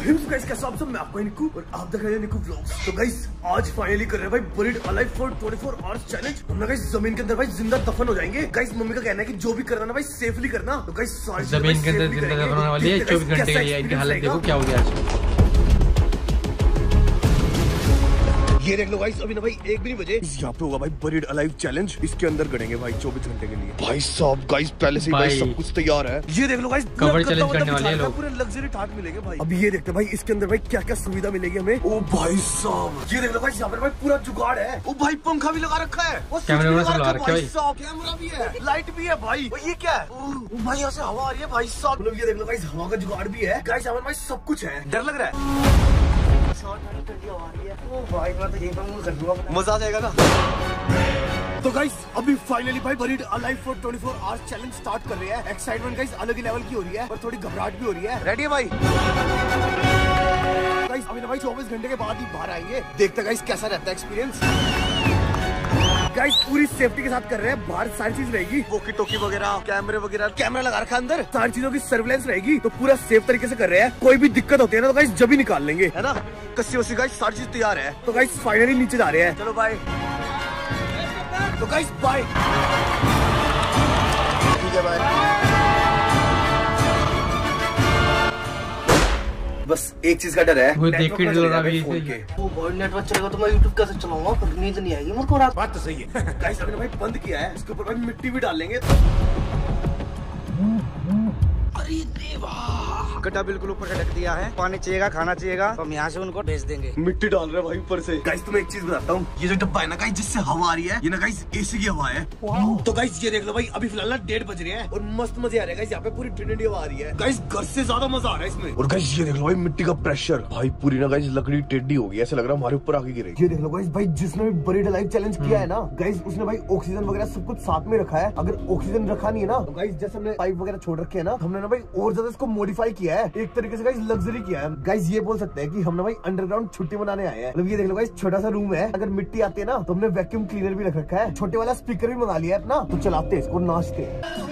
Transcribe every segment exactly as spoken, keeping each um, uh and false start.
Hey guys, कैसे आप सब? मैं आपको निकू और आप देख रहे हैं निकू व्लॉग्स। तो गाइस आज फाइनली कर रहे हैं भाई बरीड अलाइव फॉर चौबीस आवर्स चैलेंज। हम ना गाइस जमीन के अंदर भाई जिंदा दफन हो जाएंगे। गाइस मम्मी का कहना है कि जो भी करना ना भाई सेफली करना। तो गाइस जमीन के अंदर जिंदा दफन होने वाली है चौबीस घंटे के लिए। इनकी हालत देखो क्या हो गया आज। ये देख लो गाइस, अभी ना भाई एक भी नहीं बजे यहाँ पे होगा भाई बरीड अलाइव चैलेंज। इसके अंदर गड़ेंगे भाई चौबीस घंटे के लिए। भाई साहब गाइस पहले से ही भाई सब कुछ तैयार है। ये देख लो गाइस, कवर चैलेंज करने वाले हैं लोग। पूरे लग्जरी ठाट मिलेंगे भाई। अब ये देखते हैं भाई इसके अंदर भाई क्या क्या सुविधा मिलेगी हमें। ओ भाई साहब ये देख लो गाइस, यहाँ पर भाई पूरा जुगाड़ है। ओ भाई पंखा भी लगा रखा है, कैमरा भी है, लाइट भी है भाई। ये क्या है? ओ भाई यहाँ से हवा आ रही है भाई साहब। ये देख लो गाइस, हवा का जुगाड़ भी है गाइस। यहाँ पर भाई सब कुछ है। डर लग रहा है? मजा आ जाएगा ना। तो गाइस अभी फाइनली भाई बरीड अलाइव फॉर चौबीस आवर्स चैलेंज स्टार्ट कर रहे हैं। एक्साइटमेंट गाइस अलग ही लेवल की हो रही है और थोड़ी घबराहट भी हो रही है। रेडी है भाई? गाइस अभी ना भाई चौबीस घंटे के बाद ही बाहर आएंगे। देखते गाइस कैसा रहता है एक्सपीरियंस। गाइस पूरी सेफ्टी के साथ कर रहे हैं। बाहर सारी चीज रहेगी, वॉकी टोकी वगैरह, कैमरे वगैरह, कैमरा लगा रखा है अंदर। सारी चीजों की सर्विलेंस रहेगी। तो पूरा सेफ तरीके से कर रहे हैं। कोई भी दिक्कत होती है ना तो गाइस जब भी निकाल लेंगे, है ना। कस्सी वस्सी गाइस सारी चीज तैयार है। तो गाइस फाइनली नीचे जा रहे हैं। चलो बाय। तो गाइस बाय। ठीक है बाय। बस एक चीज का डर है, वो देख के डर रहा है। वो बॉय नेटवर्क चलेगा तो मैं यूट्यूब कैसे चलाऊंगा? पर नींद नहीं आएगी मेरे को रात। बात तो सही है। गाइस अभी भाई बंद किया है, इसके ऊपर भाई मिट्टी भी डाल लेंगे। अरे देवा, गड्ढा बिल्कुल ऊपर से ढक दिया है। पानी चाहिएगा, खाना चाहिएगा तो हम यहाँ से उनको भेज देंगे। मिट्टी डाल रहे हैं भाई ऊपर से। गाइस तुम्हें एक चीज बताता हूँ, ये जो डब्बा है ना गाइस जिससे हवा आ रही है, ये ना गाइस एसी की हवा है। तो गाइस ये देख लो भाई, अभी फिलहाल ना डेढ़ बज रहे हैं और मस्त मजे आ रहे हैं गाइस। यहाँ पे पूरी ठंडी हवा आ रही है गाइस, घर से ज्यादा मजा आ रहा है इसमें। और गाइस ये देख लो भाई मिट्टी का प्रेशर भाई, पूरी ना गाइस लकड़ी टेढ़ी हो गई, ऐसा लग रहा है हमारे ऊपर आके गिरे। ये देख लो गाइस भाई, जिसने भी बरीड अलाइव चैलेंज किया है ना गाइस, उसने भाई ऑक्सीजन वगैरह सब कुछ साथ में रखा है। अगर ऑक्सीजन रखा नहीं है ना तो गाइस जैसे हमने पाइप वगैरह छोड़ रखे है ना, हमने ना भाई और ज्यादा इसको मॉडिफाई किया है, एक तरीके से गाइस लग्जरी किया है। गाइस ये बोल सकते हैं कि हमने भाई अंडरग्राउंड छुट्टी मनाने आए हैं। मतलब ये देख लो गाइस, छोटा सा रूम है। अगर मिट्टी आती है ना तो हमने वैक्यूम क्लीनर भी रख रखा है। छोटे वाला स्पीकर भी मंगा लिया है अपना, तो चलाते इसको, नाचते।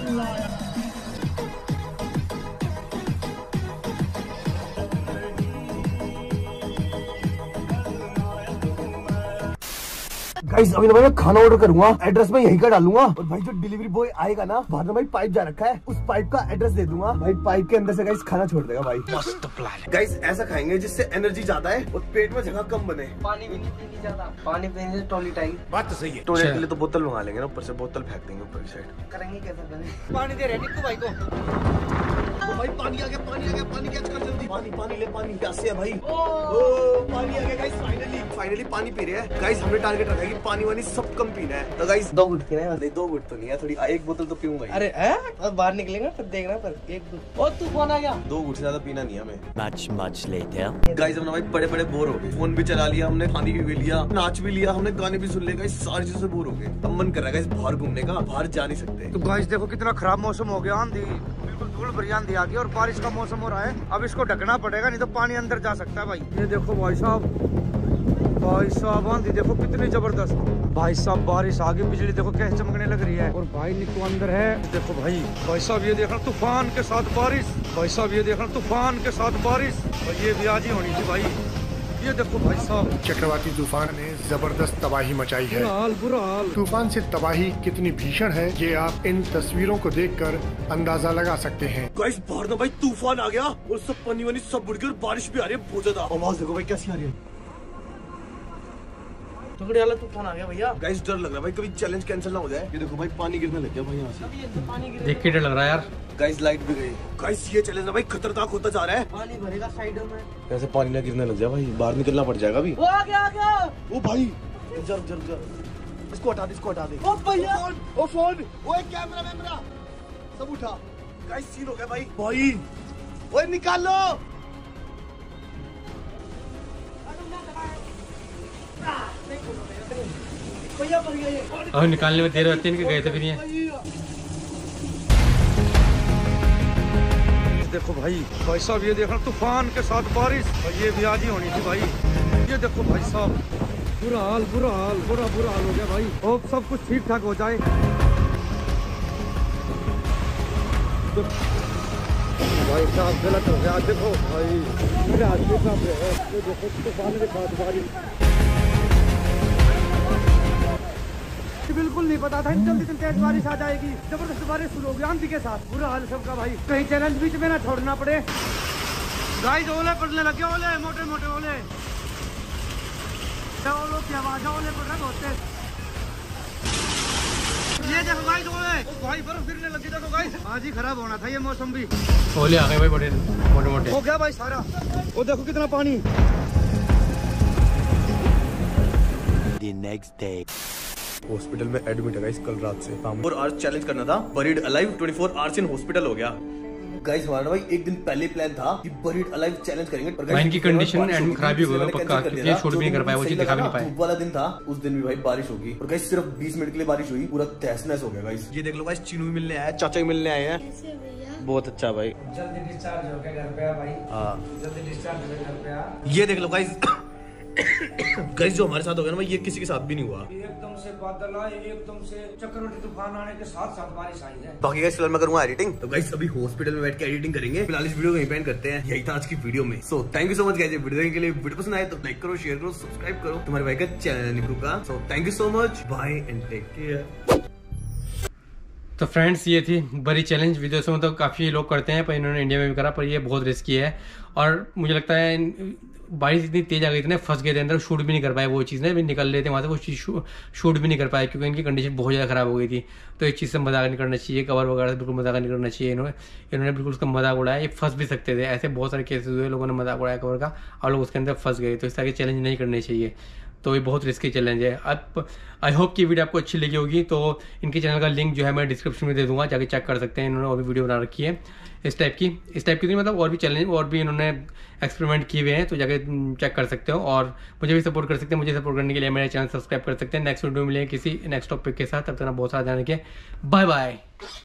गाइस अभी ना भाई मैं खाना ऑर्डर करूंगा, एड्रेस मैं यहीं का डालूंगा। और भाई जो डिलीवरी बॉय आएगा ना, बाहर ना भाई पाइप जा रखा है, उस पाइप का एड्रेस दे दूंगा। भाई पाइप के अंदर से गाइस खाना छोड़ देगा भाई। मस्त प्लान है गाइस। ऐसा खाएंगे जिससे एनर्जी ज्यादा है और पेट में जगह कम बने। पानी भी नहीं पीनी ज्यादा, पानी पीने से टॉयलेट आएगी। बात तो सही है। टॉयलेट के लिए तो बोतल मंगा लेंगे ना, ऊपर से बोतल फेंक देंगे ऊपर की साइड। करेंगे कैसे? पानी दे रहे निक्कू भाई को। ओ भाई पानी आ गया, पानी आ गया, पानी कैच कर जल्दी। पानी पानी ले, पानी प्यासे है भाई। ओ पानी आ गया गाइस, फाइनली फाइनली पानी पी रहे हैं गाइस। हमने टारगेट रखा है कि पानी वानी सब कम पीना है। तो गाइस दो घुट पीना है। नहीं दो घुट तो नहीं है, थोड़ी एक बोतल तो पीऊंगा। अरे अब बाहर निकलेंगे फिर देखना, पर एक घुट। ओ तूफान आ गया। दो घुट से ज्यादा पीना नहीं है हमें। Much much later. गाइस हमने भाई बड़े बड़े बोर हो गए। फोन भी चला लिया हमने, खाने भी लिया, नाच भी लिया हमने, गाने भी सुन लिए गाइस। सारी चीजों से बोर हो गए। अब मन कर रहा है गाइस बाहर घूमने का, बाहर जा नहीं सकते। तो गाइस देखो कितना खराब मौसम हो गया, आंधी बिल्कुल धूल भरी आंधी आ गई और बारिश का मौसम हो रहा है। अब इसको ढकना पड़ेगा, नहीं तो पानी अंदर जा सकता है भाई। ये देखो भाई साहब, भाई साहब आंधी देखो कितनी जबरदस्त। भाई साहब बारिश आ गई, बिजली देखो कैसे चमकने लग रही है। और भाई निक्कू अंदर है, देखो भाई। भाई साहब ये देखना तूफान के साथ बारिश। भाई साहब ये देखना तूफान के साथ बारिश। और ये भी आज ही होनी थी भाई। ये देखो भाई साहब, चक्रवाती तूफान ने जबरदस्त तबाही मचाई है। बुरा हाल, बुरा हाल। तूफान से तबाही कितनी भीषण है ये आप इन तस्वीरों को देखकर अंदाजा लगा सकते हैं। गाइस बाहर ना भाई तूफान आ गया और सब पानी वानी सब बुढ़ गया और बारिश भी आ रही है बहुत ज्यादा। आवाज देखो भाई कैसी आ रही है। टुकड़े वाला तूफान आ गया भैया। गाइस डर लग रहा है भाई, कभी चैलेंज कैंसिल ना हो जाए। ये देखो भाई पानी गिरने लग गया भाई यहाँ से। देख के डर लग रहा है यार। गाइस लाइट भी गई। गाइस ये चैलेंज ना भाई खतरनाक होता जा रहा है। पानी भरेगा साइडों में, कैसे पानी ना गिरने लग जाए भाई, बाहर निकलना पड़ जाएगा अभी। वो आ गया, आ गया। ओ भाई जर जर जर इसको हटा दे, इसको हटा दे। ओ भैया, ओ फोन, ओ एक कैमरा वैमरा सब उठा। गाइस सीन हो गया भाई। भाई ओए निकाल लो। और निकालने में देर होती है, इनके गए थे फिर ये। देखो भाई, भाई साहब ये देखना तूफान के साथ बारिश। और ये भी आज ही होनी थी भाई। ये देखो भाई साहब, बुरा हाल, बुरा हाल, बुरा बुरा हाल हो गया भाई। और सब कुछ ठीक ठाक हो जाए। भाई साहब गलत हो गया। देखो भाई मेरे हाथ में कांप रहे हैं। ये देखो तूफान के साथ बारिश। बिल्कुल नहीं पता था जल्दी जल्दी तेज बारिश आ जाएगी। जबरदस्त बारिश शुरू हो गई आंधी के साथ। बुरा हाल सबका भाई, कहीं चैलेंज बीच में ना छोड़ना पड़े। गाइस ओले पड़ने लगे, ओले मोटे मोटे ओले। ओलों की आवाज, ओले पड़ रहे बहुत तेज। ये देखो गाइस ओले, भाई बर्फ गिरने लगी। देखो गाइस आज ही खराब होना था ये मौसम भी। ओले आ गए भाई बड़े मोटे मोटे। हो गया भाई सारा। वो देखो कितना पानी। The next day. हॉस्पिटल में एडमिट है गाइस कल रात से। और आज चैलेंज करना था बरीड अलाइव चौबीस आवर्स इन हॉस्पिटल हो गया। गाइस हमारा भाई एक दिन पहले प्लान था कि बरीड अलाइव चैलेंज करेंगे, पर इनकी कंडीशन एंड खराब ही होगा पक्का, क्योंकि शूट भी नहीं कर पाए, वो चीज दिखा भी नहीं पाए। धूप वाला दिन था, उस दिन भी भाई बारिश होगी। और गाइस सिर्फ बीस मिनट के लिए बारिश हुई, पूरा तहस नहस हो गया गाइस। ये देख लो गाइस, चीनू भी मिलने आया, चाचा भी मिलने आए हैं। बहुत अच्छा भाई, जल्दी डिस्चार्ज हो गया घर पे भाई। हाँ जल्दी डिस्चार्ज हो गया घर पे। ये देख लो गाइस, गाइस जो हमारे साथ हो गया ना भाई, ये किसी के साथ भी नहीं हुआ। एकदम से बादल आए, एकदम से चक्रवाती तूफान आने के साथ साथ बारिश आई है। बाकी गाइस फिलहाल मैं करूंगा एडिटिंग, तो गाइस अभी हॉस्पिटल में बैठ के एडिटिंग करेंगे। फिलहाल इस वीडियो को यहीं पे एंड करते हैं। यही था आज की वीडियो में। So thank you so much guys video देखने के लिए। वीडियो पसंद आए तो लाइक करो, शेयर करो, सब्सक्राइब करो तुम्हारे भाई का चैनल निप्रू का। So thank you so much, bye and take care. तो फ्रेंड्स ये थी बड़ी चैलेंज। विदेशों में तो काफ़ी लोग करते हैं, पर इन्होंने इंडिया में भी करा, पर ये बहुत रिस्की है। और मुझे लगता है बारिश इतनी तेज आ गई थी ना, फंस गए थे अंदर, शूट भी नहीं कर पाए वो चीज़ ना, निकल रहे थे वहाँ से, वो चीज़ शूट भी नहीं कर पाए क्योंकि इनकी कंडीशन बहुत ज़्यादा ख़राब हो गई थी। तो इस चीज़ से मजाक नहीं करना चाहिए, कवर वगैरह से बिल्कुल मजाक नहीं करना चाहिए। इन्होंने इन्होंने बिल्कुल उसका मजाक उड़ाया, ये फंस भी सकते थे। ऐसे बहुत सारे केसेस हुए, लोगों ने मजाक उड़ाया कवर का और लोग उसके अंदर फंस गए। तो इस तरह के चैलेंज नहीं करने चाहिए। तो ये बहुत रिस्की चैलेंज है। अब आई होप कि वीडियो आपको अच्छी लगी होगी। तो इनके चैनल का लिंक जो है मैं डिस्क्रिप्शन में दे दूंगा, जाके चेक कर सकते हैं। इन्होंने और भी वीडियो बना रखी है इस टाइप की इस टाइप की नहीं, मतलब और भी चैलेंज और भी इन्होंने एक्सपेरिमेंट किए हुए हैं, तो जाके चेक कर सकते हो। और मुझे भी सपोर्ट कर सकते हैं। मुझे सपोर्ट करने के लिए मेरे चैनल सब्सक्राइब कर सकते हैं। नेक्स्ट वीडियो मिलेंगे किसी नेक्स्ट टॉपिक के साथ। तब तक बहुत सारा जाने के बाय बाय।